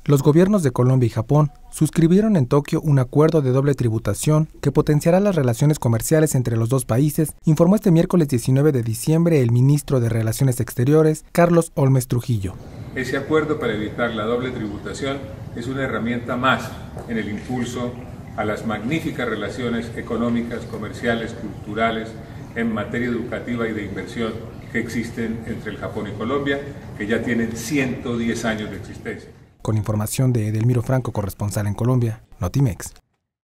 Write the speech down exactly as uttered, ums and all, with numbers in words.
Los gobiernos de Colombia y Japón suscribieron en Tokio un acuerdo de doble tributación que potenciará las relaciones comerciales entre los dos países, informó este miércoles diecinueve de diciembre el ministro de Relaciones Exteriores, Carlos Olmes Trujillo. Ese acuerdo para evitar la doble tributación es una herramienta más en el impulso a las magníficas relaciones económicas, comerciales, culturales, en materia educativa y de inversión que existen entre el Japón y Colombia, que ya tienen ciento diez años de existencia. Con información de Edelmiro Franco, corresponsal en Colombia, Notimex.